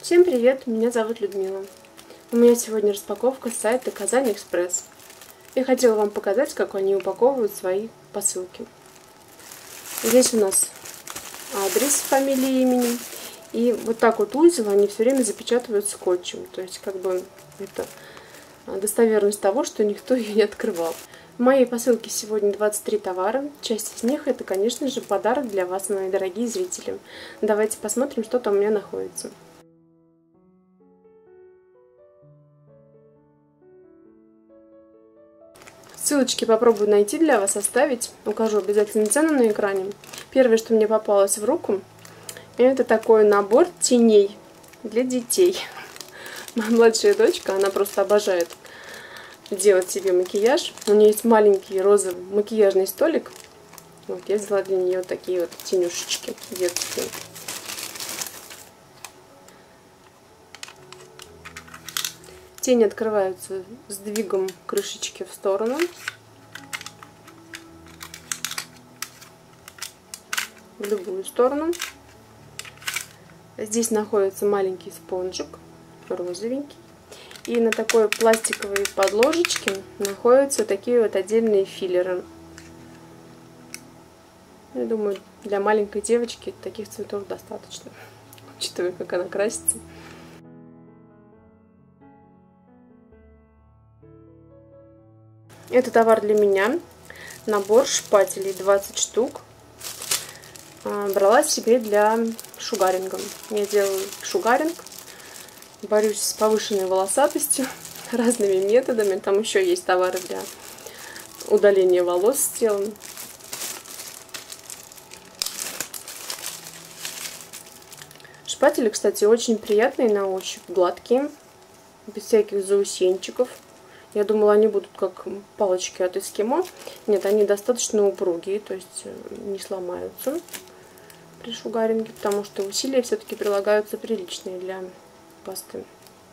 Всем привет, меня зовут Людмила. У меня сегодня распаковка с сайта Казань Экспресс. Я хотела вам показать, как они упаковывают свои посылки. Здесь у нас адрес, фамилия, имени. И вот так вот узел они все время запечатывают скотчем. То есть как бы это достоверность того, что никто ее не открывал. В моей посылке сегодня 23 товара. Часть из них это, конечно же, подарок для вас, мои дорогие зрители. Давайте посмотрим, что там у меня находится. Ссылочки попробую найти для вас, оставить. Укажу обязательно цену на экране. Первое, что мне попалось в руку, это такой набор теней для детей. Моя младшая дочка, она просто обожает делать себе макияж. У нее есть маленький розовый макияжный столик. Вот, я взяла для нее такие вот тенюшечки детские. Тени открываются сдвигом крышечки в сторону. В любую сторону. Здесь находится маленький спонжик, розовенький. И на такой пластиковой подложечке находятся такие вот отдельные филлеры. Я думаю, для маленькой девочки таких цветов достаточно, учитывая, как она красится. Это товар для меня. Набор шпателей 20 штук. Брала себе для шугаринга. Я делаю шугаринг. Борюсь с повышенной волосатостью разными методами. Там еще есть товары для удаления волос с тела. Шпатели, кстати, очень приятные на ощупь, гладкие, без всяких заусенчиков. Я думала, они будут как палочки от эскимо. Нет, они достаточно упругие, то есть не сломаются при шугаринге, потому что усилия все-таки прилагаются приличные для пасты.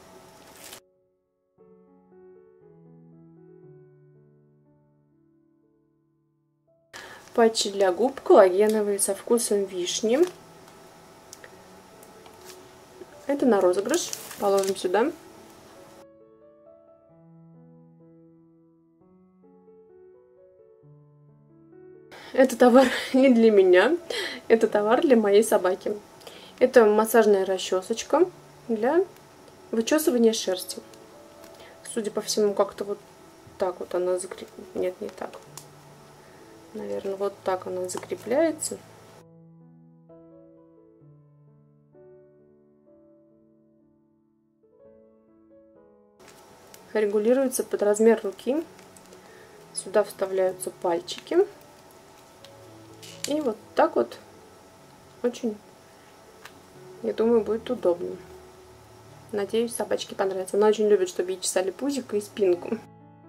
Патчи для губ коллагеновые со вкусом вишни. Это на розыгрыш. Положим сюда. Это товар не для меня, это товар для моей собаки. Это массажная расчесочка для вычесывания шерсти. Судя по всему, как-то вот так вот она закрепляется. Нет, не так. Наверное, вот так она закрепляется. Регулируется под размер руки. Сюда вставляются пальчики. И вот так вот очень, я думаю, будет удобно. Надеюсь, собачке понравится. Она очень любит, чтобы ей чесали пузико и спинку.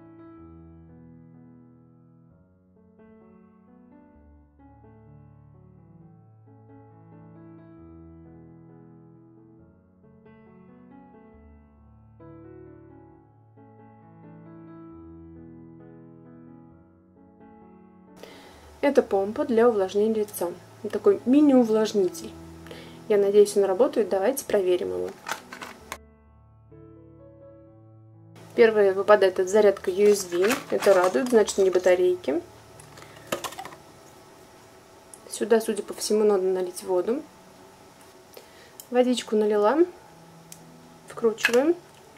Это помпа для увлажнения лица. Такой мини-увлажнитель. Я надеюсь, он работает. Давайте проверим его. Первое, выпадает от зарядка USB. Это радует, значит, не батарейки. Сюда, судя по всему, надо налить воду. Водичку налила. Вкручиваем.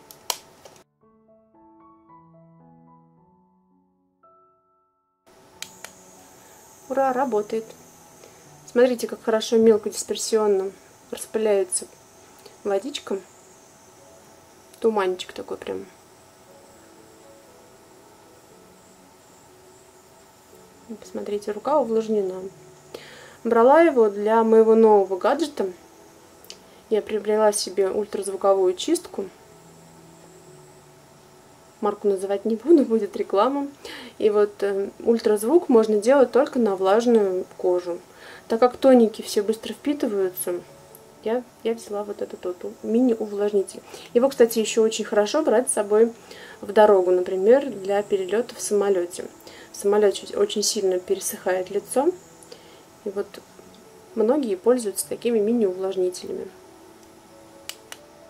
Ура, работает. Смотрите, как хорошо мелко дисперсионно распыляется водичка. Туманчик такой прям. Посмотрите, рука увлажнена. Брала его для моего нового гаджета. Я приобрела себе ультразвуковую чистку. Марку называть не буду, будет реклама. И вот ультразвук можно делать только на влажную кожу. Так как тоники все быстро впитываются, я взяла вот этот вот мини-увлажнитель. Его, кстати, еще очень хорошо брать с собой в дорогу, например, для перелета в самолете. В самолете очень сильно пересыхает лицо. И вот многие пользуются такими мини-увлажнителями.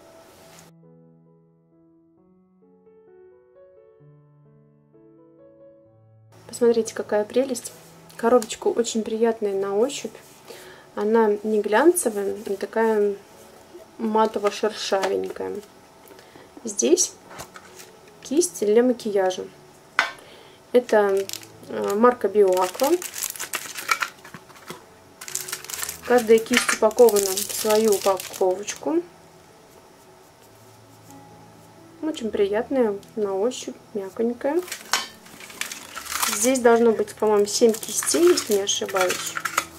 посмотрите, какая прелесть. Коробочка очень приятная на ощупь. Она не глянцевая, а такая матово-шершавенькая. Здесь кисть для макияжа. Это марка BioAqua. Каждая кисть упакована в свою упаковочку. Очень приятная на ощупь, мягонькая. Здесь должно быть, по-моему, 7 кистей, если не ошибаюсь.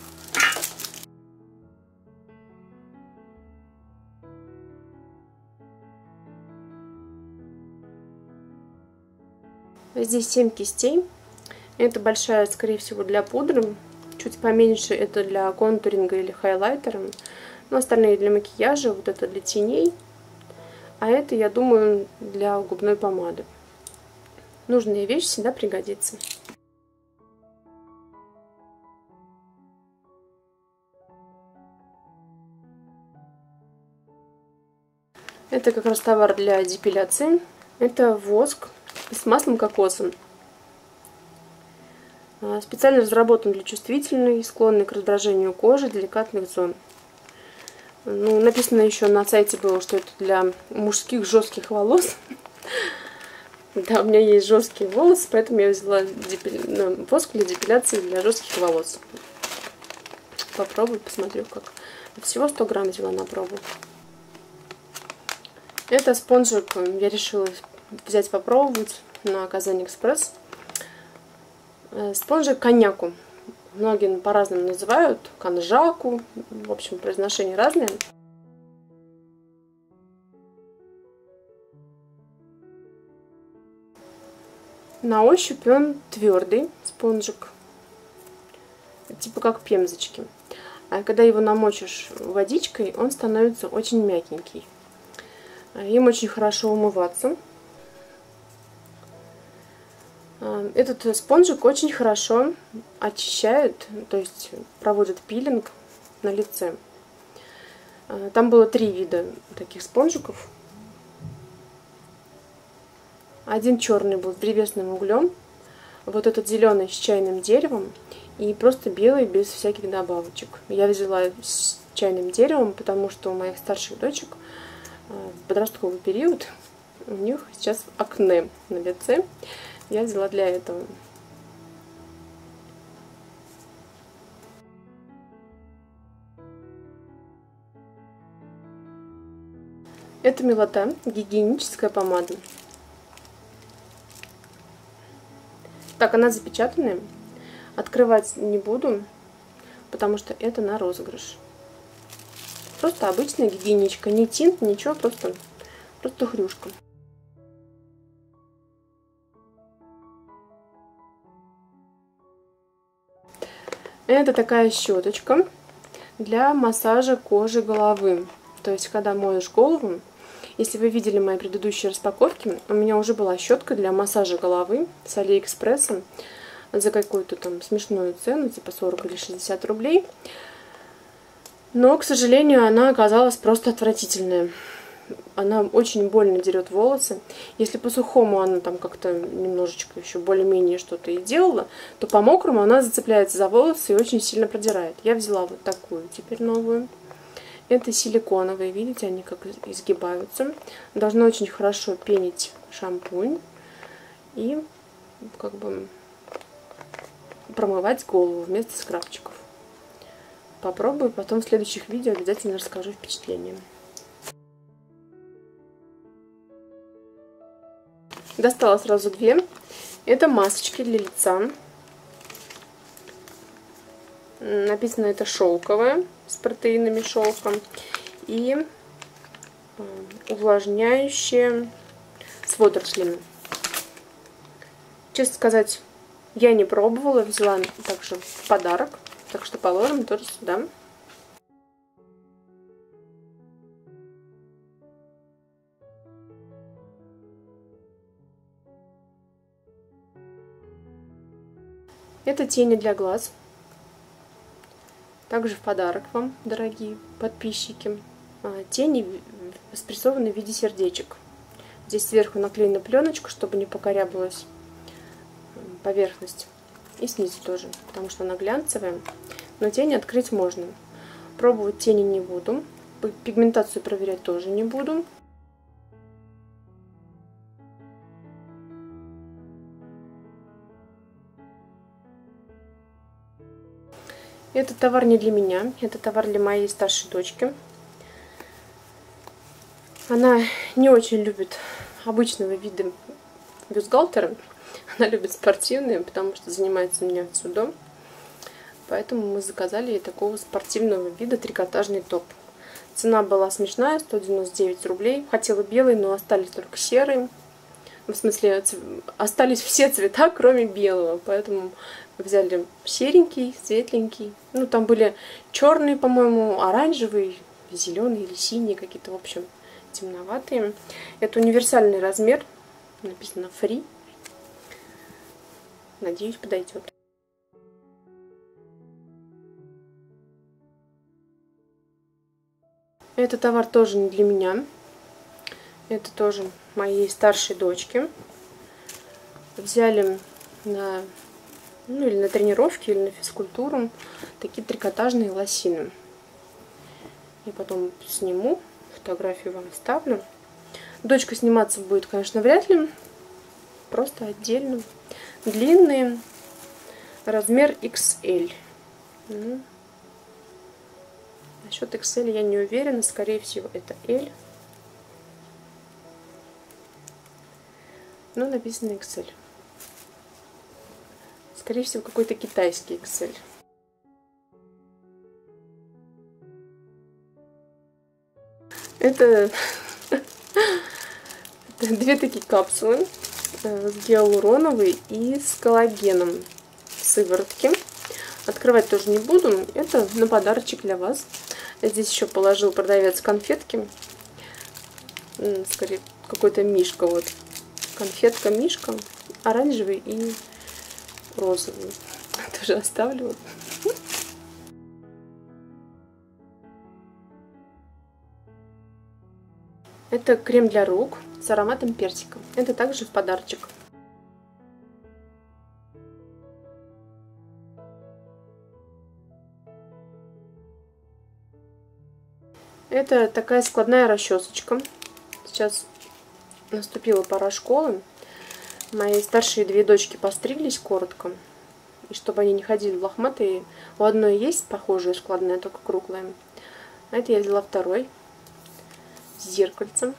Здесь 7 кистей. Это большая, скорее всего, для пудры. Чуть поменьше это для контуринга или хайлайтера. Но остальные для макияжа. Вот это для теней. А это, я думаю, для губной помады. Нужная вещь всегда пригодится. Это как раз товар для депиляции. Это воск с маслом кокоса. Специально разработан для чувствительной, склонной к раздражению кожи, деликатных зон. Ну, написано еще на сайте было, что это для мужских жестких волос. Да, у меня есть жесткие волосы, поэтому я взяла воск для депиляции для жестких волос. Попробую, посмотрю, как. Всего 100 грамм взяла на пробу. Это спонжик я решила взять попробовать на Казань Экспресс. Спонжик коньяку. Многие по-разному называют. Конжаку. В общем, произношение разное. На ощупь он твердый спонжик. Типа как пемзочки. А когда его намочишь водичкой, он становится очень мягенький. Им очень хорошо умываться. Этот спонжик очень хорошо очищает, то есть проводит пилинг на лице. Там было 3 вида таких спонжиков. Один черный был с древесным углем, вот этот зеленый с чайным деревом и просто белый без всяких добавочек. Я взяла с чайным деревом, потому что у моих старших дочек в подростковый период у них сейчас акне на лице. Я взяла для этого. Это милота, гигиеническая помада. Так, она запечатанная. Открывать не буду, потому что это на розыгрыш. Просто обычная гигиеничка. Не тинт, ничего, просто хрюшка. Это такая щеточка для массажа кожи головы. То есть, когда моешь голову, если вы видели мои предыдущие распаковки, у меня уже была щетка для массажа головы с Алиэкспресса за какую-то там смешную цену, типа 40 или 60 рублей. Но, к сожалению, она оказалась просто отвратительная. Она очень больно дерет волосы. Если по сухому она там как-то немножечко еще более-менее что-то и делала, то по мокрому она зацепляется за волосы и очень сильно продирает. Я взяла вот такую теперь новую. Это силиконовые, видите, они как изгибаются. Должны очень хорошо пенить шампунь и как бы промывать голову вместо скрабчиков. Попробую, потом в следующих видео обязательно расскажу впечатления. Достала сразу 2. Это масочки для лица. Написано это шелковая, с протеинами шелка. И увлажняющая с водорослями. Честно сказать, я не пробовала. Взяла также в подарок. Так что положим тоже сюда. Это тени для глаз. Также в подарок вам, дорогие подписчики. Тени спрессованы в виде сердечек. Здесь сверху наклеена пленочка, чтобы не покорябалась поверхность. И снизу тоже, потому что она глянцевая. Но тени открыть можно. Пробовать тени не буду. Пигментацию проверять тоже не буду. Этот товар не для меня. Это товар для моей старшей дочки. Она не очень любит обычного вида бюстгальтеры. Она любит спортивные, потому что занимается у меня дзюдо. Поэтому мы заказали ей такого спортивного вида трикотажный топ. Цена была смешная, 199 рублей. Хотела белый, но остались только серые. В смысле, остались все цвета, кроме белого. Поэтому взяли серенький, светленький. Ну, там были черные, по-моему, оранжевые, зеленые или синие какие-то, в общем, темноватые. Это универсальный размер. Написано free. Надеюсь, подойдет. Этот товар тоже не для меня. Это тоже моей старшей дочки. Взяли на, или на тренировки, или на физкультуру такие трикотажные лосины. Я потом сниму, фотографию вам оставлю. Дочка сниматься будет, конечно, вряд ли. Просто отдельно. Длинные. Размер XL. Насчет XL я не уверена. Скорее всего, это L. Но написано XL. Скорее всего, какой-то китайский XL. Это две такие капсулы. Гиалуроновый и с коллагеном сыворотки. Открывать тоже не буду. Это на подарочек для вас. Здесь еще положил продавец конфетки. Скорее, какой-то мишка. Вот. Конфетка мишка. Оранжевый и розовый. Тоже оставлю. Это крем для рук с ароматом персика. Это также в подарочек. Это такая складная расчесочка. Сейчас наступила пора школы. Мои старшие две дочки постриглись коротко. И чтобы они не ходили лохматые. У одной есть похожая складная, только круглая. А это я взяла второй. С зеркальцем.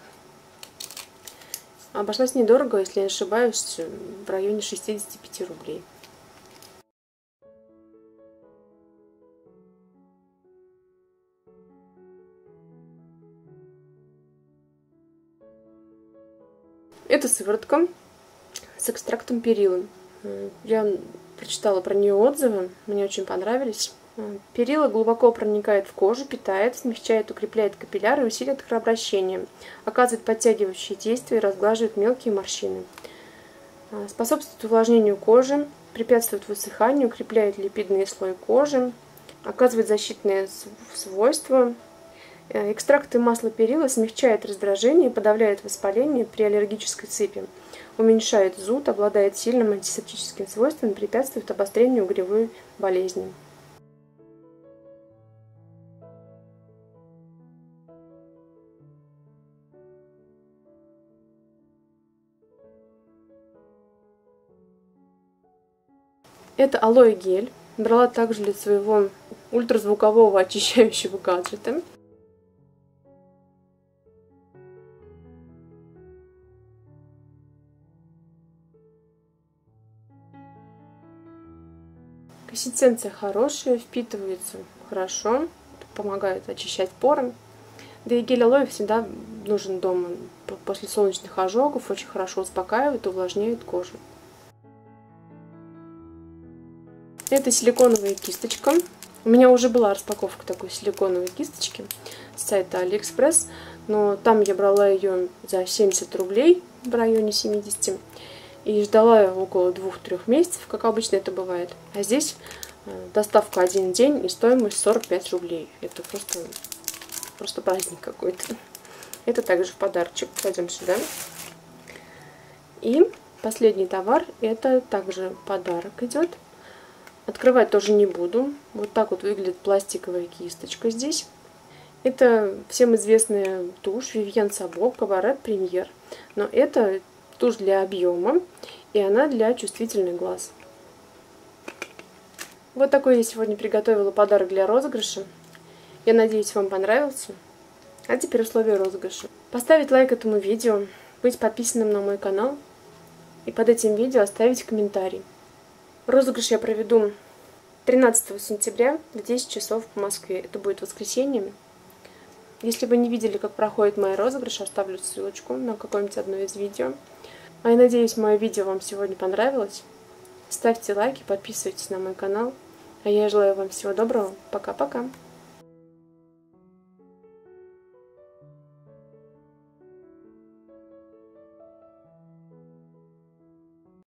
Обошлась недорого, если я не ошибаюсь, в районе 65 рублей. Это сыворотка с экстрактом перилы. Я прочитала про нее отзывы, мне очень понравились. Перила глубоко проникает в кожу, питает, смягчает, укрепляет капилляры и усиливает кровообращение. Оказывает подтягивающие действия и разглаживает мелкие морщины. Способствует увлажнению кожи, препятствует высыханию, укрепляет липидный слой кожи, оказывает защитные свойства. Экстракты масла перила смягчает раздражение и подавляет воспаление при аллергической сыпи. Уменьшает зуд, обладает сильным антисептическим свойством и препятствует обострению угревой болезни. Это алоэ гель. Брала также для своего ультразвукового очищающего гаджета. Консистенция хорошая, впитывается хорошо, помогает очищать поры. Да и гель алоэ всегда нужен дома. После солнечных ожогов очень хорошо успокаивает и увлажняет кожу. Это силиконовая кисточка. У меня уже была распаковка такой силиконовой кисточки с сайта AliExpress, но там я брала ее за 70 рублей, в районе 70, и ждала около 2-3 месяцев, как обычно это бывает. А здесь доставка один день и стоимость 45 рублей. Это просто праздник какой-то. Это также в подарочек. Пойдем сюда. И последний товар, это также подарок идет. Открывать тоже не буду. Вот так вот выглядит пластиковая кисточка здесь. Это всем известная тушь Vivienne Sabo Cabaret Premier. Но это тушь для объема, и она для чувствительных глаз. Вот такой я сегодня приготовила подарок для розыгрыша. Я надеюсь, вам понравился. А теперь условия розыгрыша. Поставить лайк этому видео, быть подписанным на мой канал и под этим видео оставить комментарий. Розыгрыш я проведу 13 сентября в 10 часов по Москве. Это будет воскресенье. Если вы не видели, как проходит мой розыгрыш, оставлю ссылочку на какое-нибудь одно из видео. А я надеюсь, мое видео вам сегодня понравилось. Ставьте лайки, подписывайтесь на мой канал. А я желаю вам всего доброго. Пока-пока.